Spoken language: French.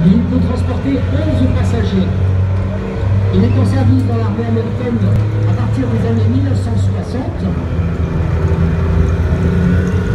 et il peut transporter 11 passagers. Il est en service dans l'armée américaine à partir des années 1960.